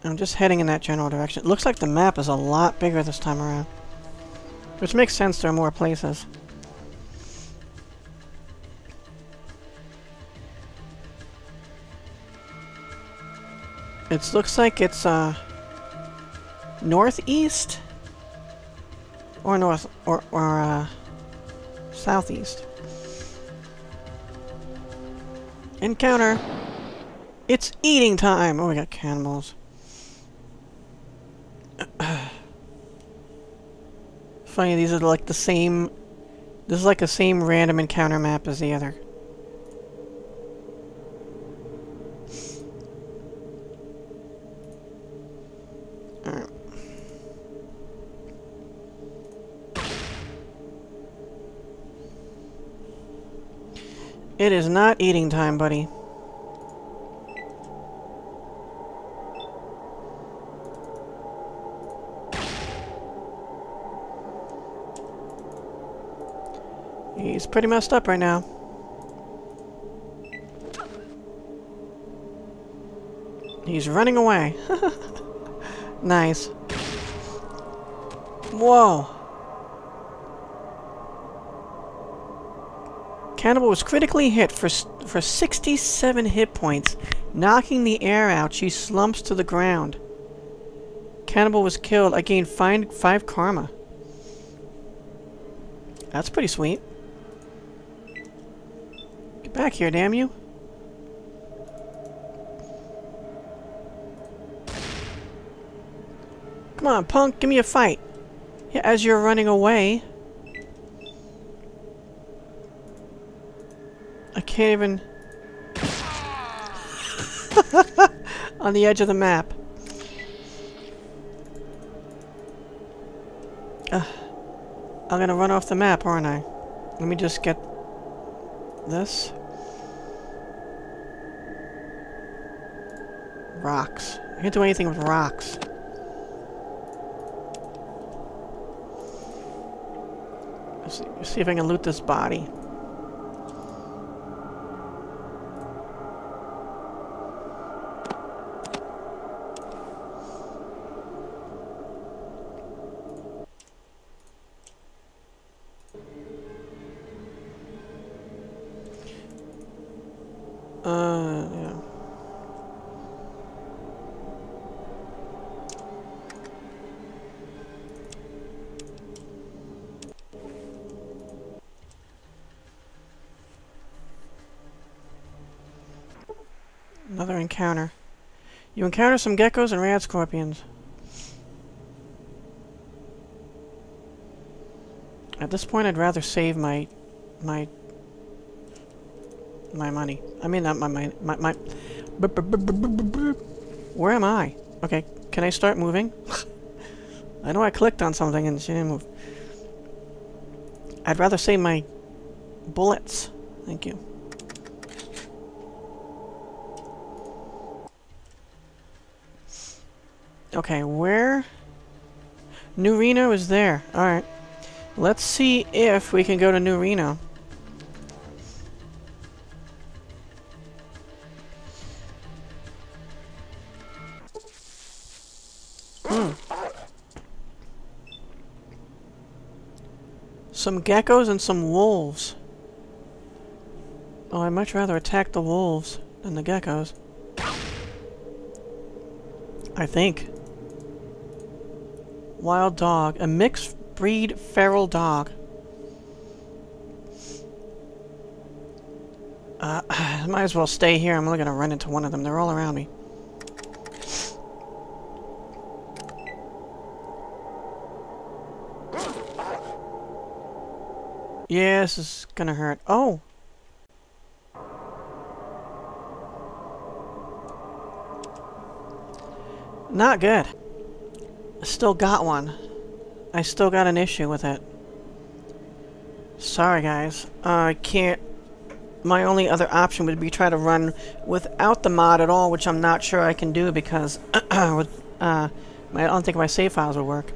I'm just heading in that general direction. It looks like the map is a lot bigger this time around. Which makes sense, there are more places. It looks like it's northeast or southeast. Encounter. It's eating time. Oh, we got cannibals. Funny, these are like the same. This is like the same random encounter map as the other. Alright. It is not eating time, buddy. He's pretty messed up right now. He's running away. Nice. Whoa. Cannibal was critically hit for 67 hit points, knocking the air out. She slumps to the ground. Cannibal was killed. I gained 5 karma. That's pretty sweet. Get back here, damn you. Come on, punk, give me a fight. Yeah, as you're running away. I can't even... on the edge of the map. I'm gonna run off the map, aren't I? Let me just get this. Rocks. I can't do anything with rocks. Let's see if I can loot this body. Yeah. Another encounter. You encounter some geckos and rad scorpions. At this point, I'd rather save my money. I mean, not my Where am I? Okay, can I start moving? I know I clicked on something and she didn't move. I'd rather save my bullets. Thank you. Okay, where? New Reno is there. Alright. Let's see if we can go to New Reno. Some geckos and some wolves. Oh, I'd much rather attack the wolves than the geckos. I think. Wild dog. A mixed breed feral dog. I might as well stay here. I'm only gonna run into one of them. They're all around me. Yeah, this is gonna hurt. Oh! Not good. I still got one. I still got an issue with it. Sorry, guys. I can't... My only other option would be try to run without the mod at all, which I'm not sure I can do because... I don't think my save files will work.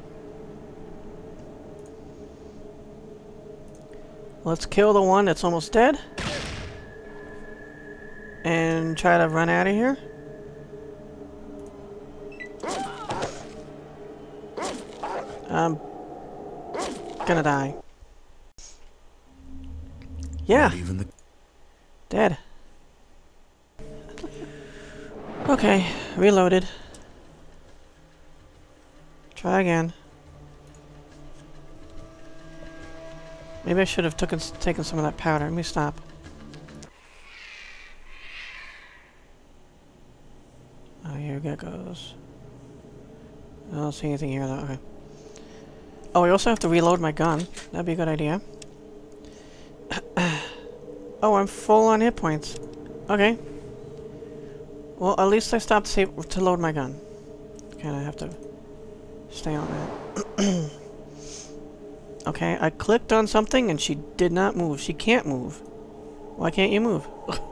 Let's kill the one that's almost dead. And try to run out of here. I'm gonna die. Yeah. Even the Dead. Okay, reloaded. Try again. Maybe I should have taken some of that powder. Let me stop. Oh, here it goes. I don't see anything here though. Okay. Oh, I also have to reload my gun. That'd be a good idea. Oh, I'm full on hit points. Okay. Well, at least I stopped to load my gun. Kinda have to stay on that. Okay, I clicked on something and she did not move. She can't move. Why can't you move?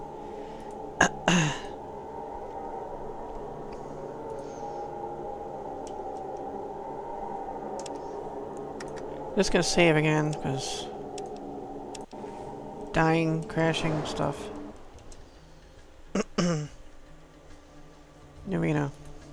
Just gonna save again, because dying, crashing stuff. Reno.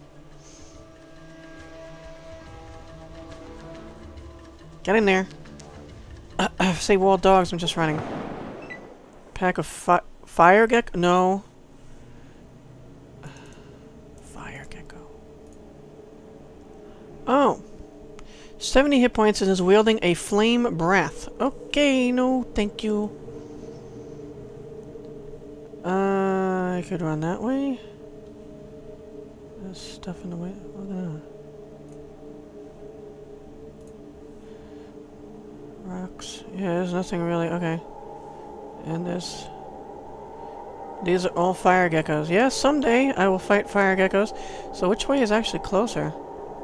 Get in there. Say wall dogs, I'm just running. Pack of fire gecko? No. Fire gecko. Oh. 70 hit points and is wielding a flame breath. Okay, no, thank you. I could run that way. There's stuff in the way. Look at that. Rocks. Yeah, there's nothing really. Okay. And there's... These are all fire geckos. Yeah, someday I will fight fire geckos. So which way is actually closer?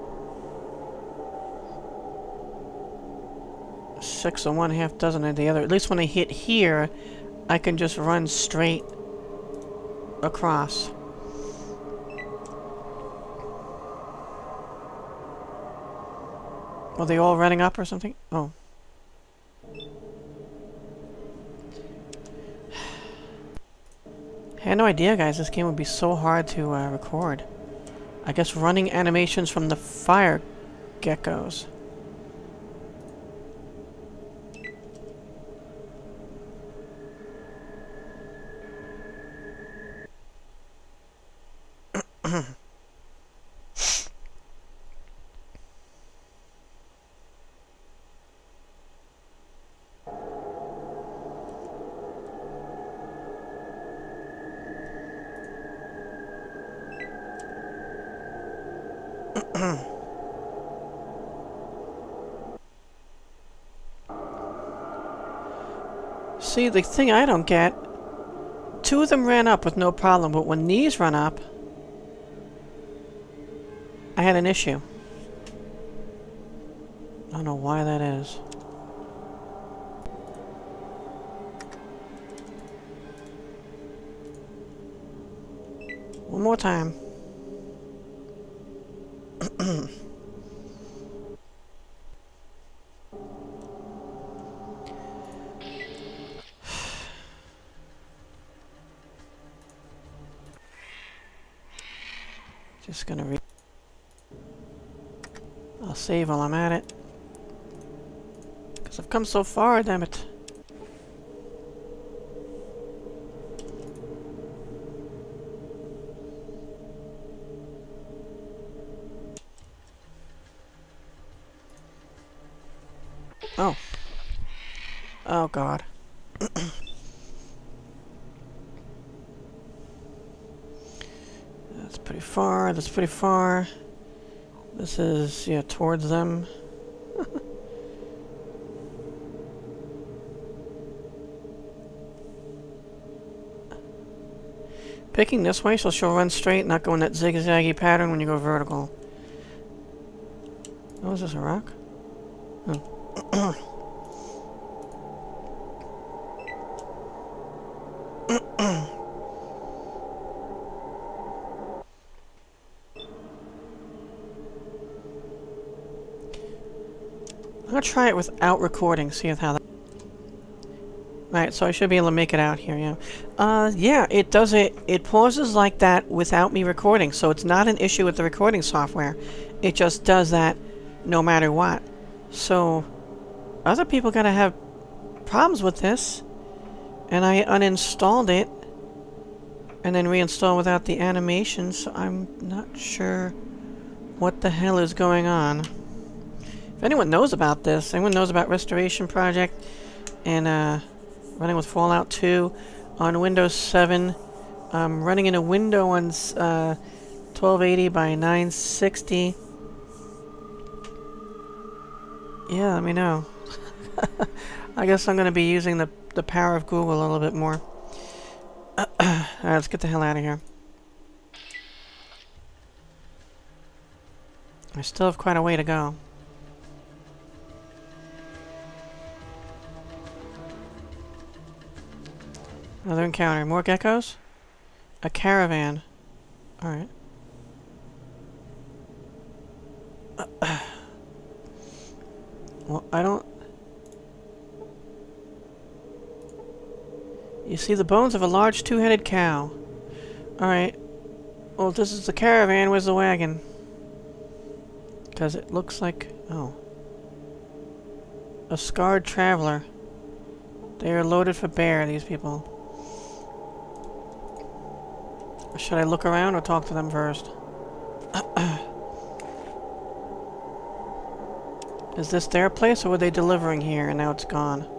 6 of one, half dozen of the other. At least when I hit here, I can just run straight across. Are they all running up or something? Oh. I had no idea, guys, this game would be so hard to record. I guess running animations from the fire geckos. See, the thing I don't get, 2 of them ran up with no problem, but when these run up, I had an issue. I don't know why that is. One more time. Just gonna I'll save while I'm at it. Because I've come so far, damn it. Oh. Oh, God. That's pretty far. That's pretty far. This is, yeah, towards them. Picking this way so she'll run straight, not go in that zigzaggy pattern when you go vertical. Oh, is this a rock? Oh. I'm gonna try it without recording, see how that... Alright, so I should be able to make it out here, yeah. Yeah, it does it. It pauses like that without me recording, so it's not an issue with the recording software. It just does that no matter what. So, other people gotta have problems with this. And I uninstalled it. And then reinstalled without the animation, so I'm not sure what the hell is going on. If anyone knows about this, anyone knows about Restoration Project and running with Fallout 2 on Windows 7, running in a window on 1280 by 960. Yeah, let me know. I guess I'm going to be using the power of Google a little bit more. Alright, let's get the hell out of here. I still have quite a way to go. Another encounter. More geckos? A caravan. Alright. Well, I don't... You see the bones of a large two-headed cow. Alright. Well, this is the caravan. Where's the wagon? Because it looks like... Oh. A scarred traveler. They are loaded for bear, these people. Should I look around or talk to them first? Is this their place, or were they delivering here and now it's gone?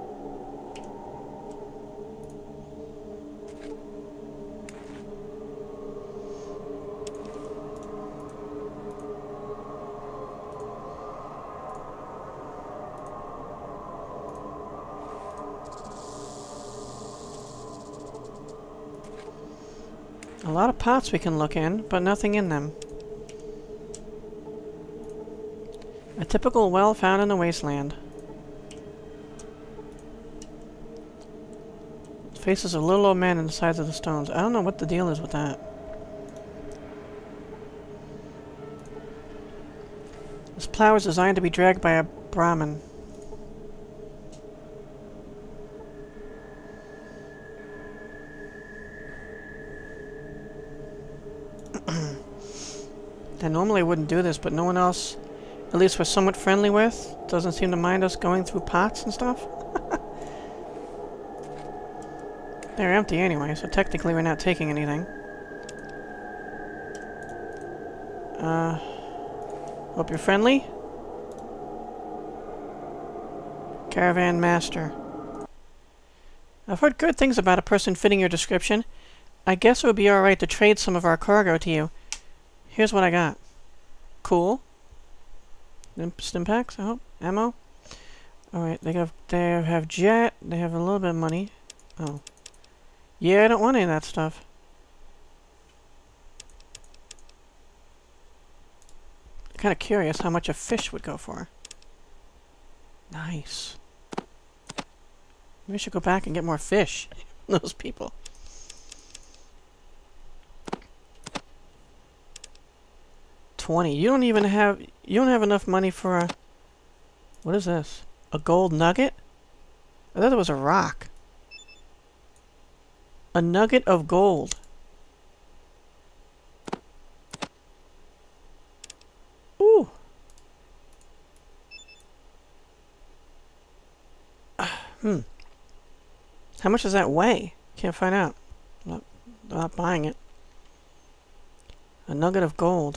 A lot of pots we can look in, but nothing in them. A typical well found in the Wasteland. Faces of little old men in the sides of the stones. I don't know what the deal is with that. This plow is designed to be dragged by a Brahmin. And normally I wouldn't do this, but no one else, at least we're somewhat friendly with, doesn't seem to mind us going through pots and stuff. They're empty anyway, so technically we're not taking anything. Hope you're friendly. Caravan Master. I've heard good things about a person fitting your description. I guess it would be alright to trade some of our cargo to you. Here's what I got. Cool. Stim packs, I hope. Ammo. Alright, they have jet. They have a little bit of money. Oh. Yeah, I don't want any of that stuff. I'm kind of curious how much a fish would go for. Nice. Maybe I should go back and get more fish. Those people. You don't have enough money for a... What is this? A gold nugget? I thought it was a rock. A nugget of gold. Ooh. How much does that weigh? Can't find out. I'm not buying it. A nugget of gold.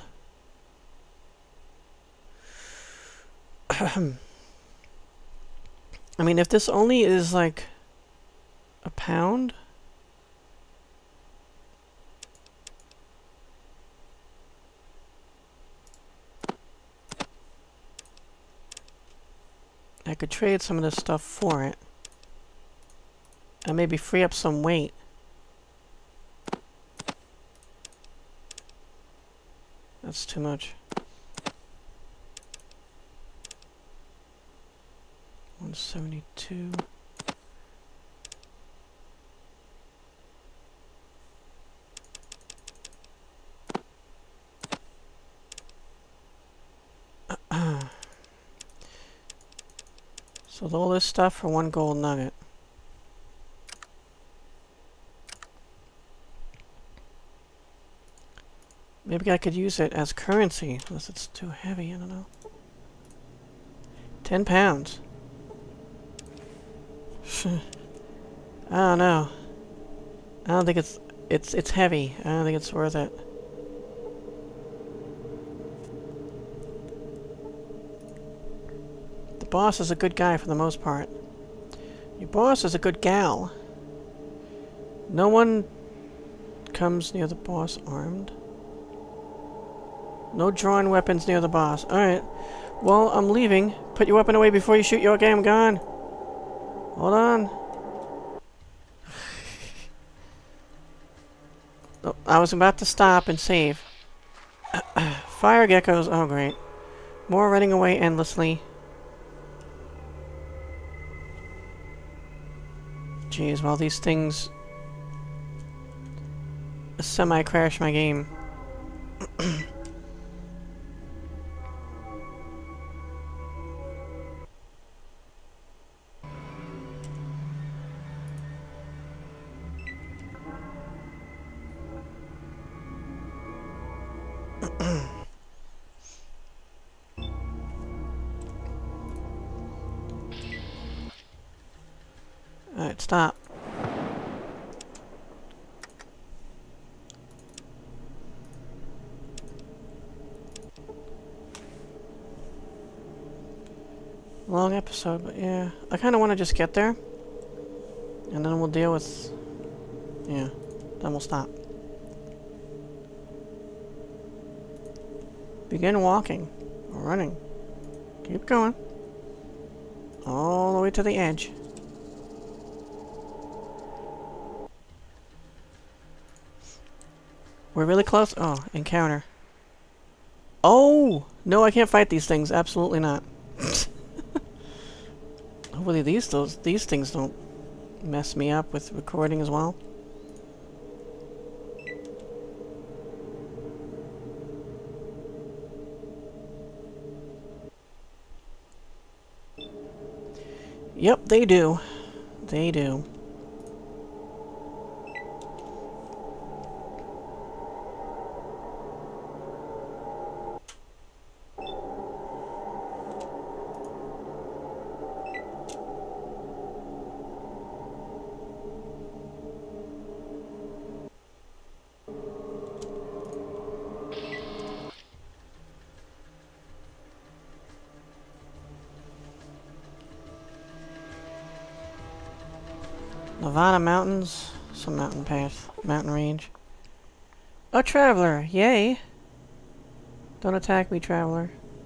I mean, if this only is like a pound, I could trade some of this stuff for it and maybe free up some weight. That's too much. 172. So all this stuff for one gold nugget. Maybe I could use it as currency, unless it's too heavy, I don't know. 10 pounds. I don't know. I don't think it's heavy. I don't think it's worth it. The boss is a good guy for the most part. Your boss is a good gal. No one comes near the boss armed. No drawn weapons near the boss. Alright. Well, I'm leaving. Put your weapon away before you shoot. Okay, I'm gone. Hold on. Oh, I was about to stop and save. Fire geckos. Oh, great. More running away endlessly. Jeez, well, these things semi-crash my game. Alright, stop. Long episode, but yeah. I kind of want to just get there. And then we'll deal with... Yeah. Then we'll stop. Begin walking. Or running. Keep going. All the way to the edge. We're really close. Oh, encounter. Oh! No, I can't fight these things. Absolutely not. Hopefully these things don't mess me up with recording as well. Yep, they do. They do. Nevada mountains, some mountain path, mountain range. A traveler, yay! Don't attack me, traveler.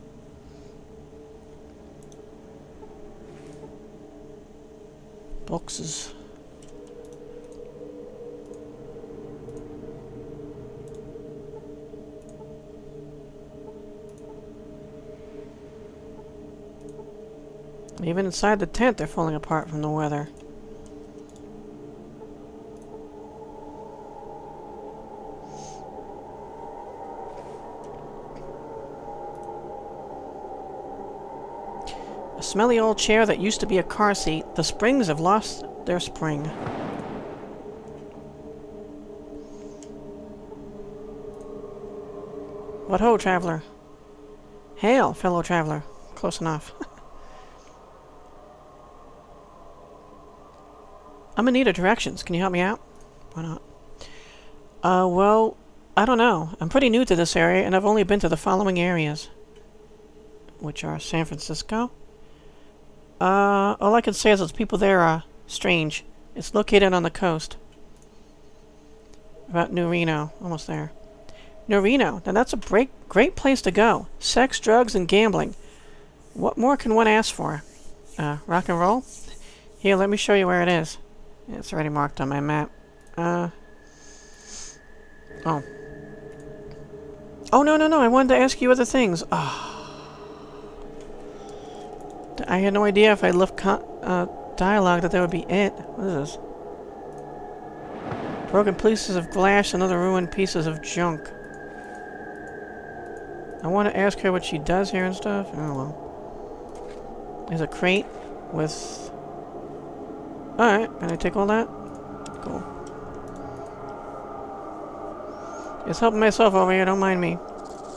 Boxes. Even inside the tent, they're falling apart from the weather. A smelly old chair that used to be a car seat. The springs have lost their spring. What ho, traveler? Hail, fellow traveler. Close enough. I'm in need of directions. Can you help me out? Why not? Well, I don't know. I'm pretty new to this area, and I've only been to the following areas. Which are San Francisco. All I can say is those people there are strange. It's located on the coast. About New Reno. Almost there. New Reno. Now that's a great place to go. Sex, drugs, and gambling. What more can one ask for? Rock and roll? Here, let me show you where it is. It's already marked on my map. Oh. Oh, no, I wanted to ask you other things. Oh. I had no idea if I left dialogue that would be it. What is this? Broken pieces of glass and other ruined pieces of junk. I want to ask her what she does here and stuff. Oh, well. There's a crate with... Alright, can I take all that? Cool. Just helping myself over here, don't mind me.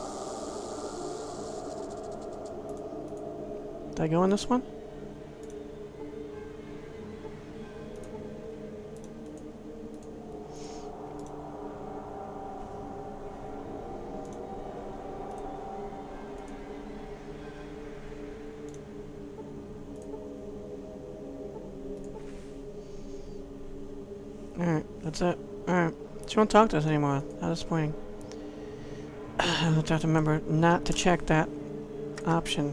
Did I go in this one? Alright, that's it. Alright. She won't talk to us anymore. How disappointing. I'll have to remember not to check that option.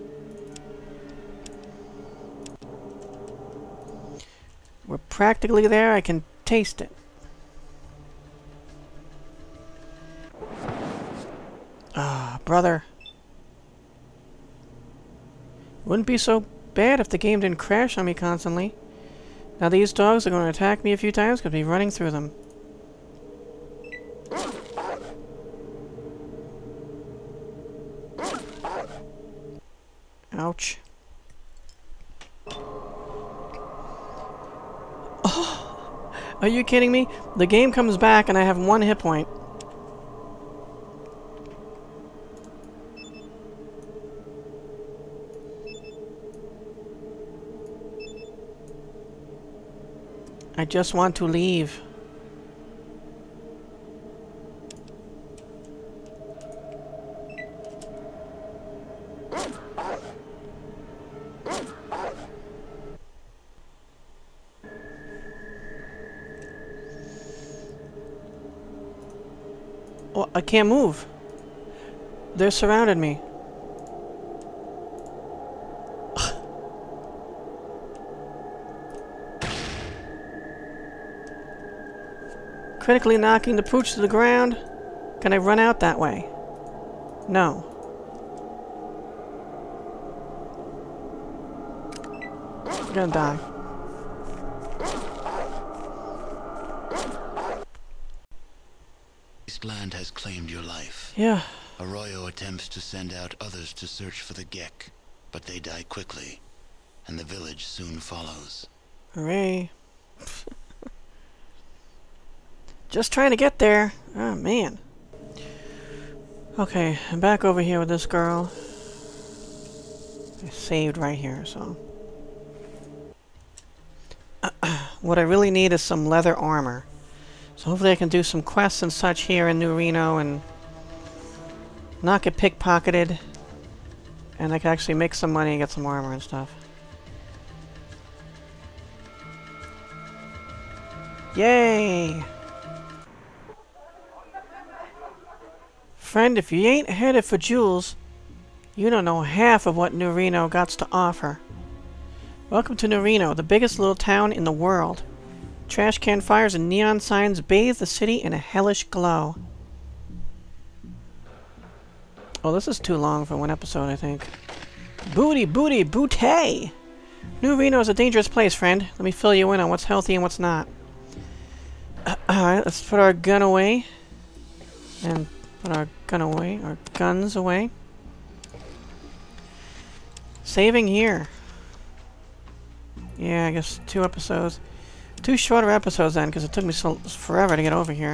We're practically there. I can taste it. Ah, brother. Wouldn't be so bad if the game didn't crash on me constantly. Now these dogs are going to attack me a few times because I'll be running through them. Ouch. Oh, are you kidding me? The game comes back and I have 1 hit point. I just want to leave. Oh, I can't move. They're surrounded me. Critically knocking the pooch to the ground. Can I run out that way? No. I'm gonna die. Wasteland has claimed your life. Yeah. Arroyo attempts to send out others to search for the Gek, but they die quickly, and the village soon follows. Hooray. Just trying to get there. Oh, man. Okay, I'm back over here with this girl. I saved right here, so... What I really need is some leather armor. So hopefully I can do some quests and such here in New Reno and not get pickpocketed. And I can actually make some money and get some armor and stuff. Yay! Friend, if you ain't headed for jewels, you don't know half of what New Reno gots to offer. Welcome to New Reno, the biggest little town in the world. Trash can fires and neon signs bathe the city in a hellish glow. Oh, this is too long for 1 episode, I think. Booty, booty, bootay! New Reno is a dangerous place, friend. Let me fill you in on what's healthy and what's not. Alright, let's put our gun away. And put our gun away. Our guns away. Saving here. Yeah, I guess 2 episodes. 2 shorter episodes then, because it took me so forever to get over here.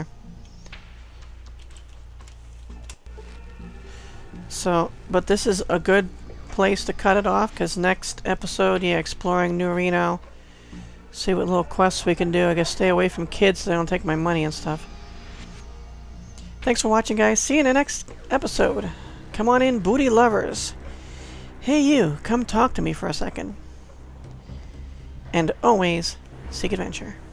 So, but this is a good place to cut it off, because next episode, yeah, exploring New Reno. See what little quests we can do. I guess stay away from kids so they don't take my money and stuff. Thanks for watching, guys. See you in the next episode. Come on in, booty lovers. Hey you, come talk to me for a second. And always seek adventure.